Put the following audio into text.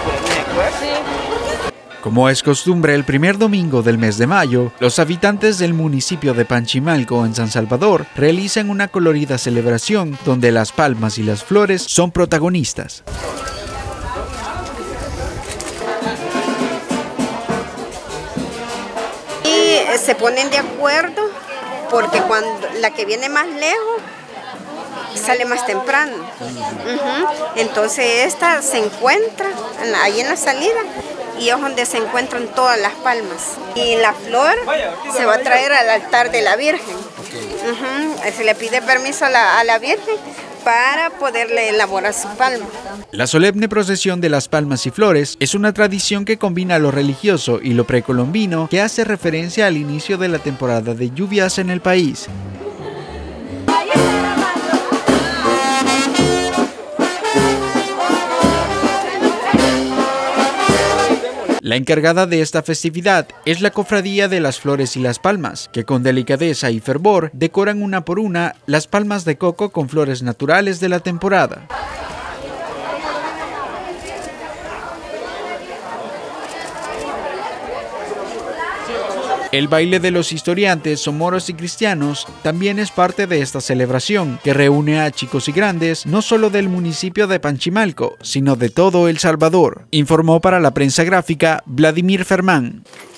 Como es costumbre, el primer domingo del mes de mayo, los habitantes del municipio de Panchimalco, en San Salvador, realizan una colorida celebración donde las palmas y las flores son protagonistas. Y se ponen de acuerdo porque cuando la que viene más lejos sale más temprano. Entonces esta se encuentra ahí en la salida y es donde se encuentran todas las palmas. Y la flor se va a traer al altar de la Virgen. Se le pide permiso a la Virgen para poderle elaborar su palma. La solemne procesión de las palmas y flores es una tradición que combina lo religioso y lo precolombino, que hace referencia al inicio de la temporada de lluvias en el país. La encargada de esta festividad es la Cofradía de las Flores y las Palmas, que con delicadeza y fervor decoran una por una las palmas de coco con flores naturales de la temporada. El baile de los historiantes, somoros y cristianos también es parte de esta celebración, que reúne a chicos y grandes no solo del municipio de Panchimalco, sino de todo El Salvador, informó para la prensa gráfica Vladimir Fermán.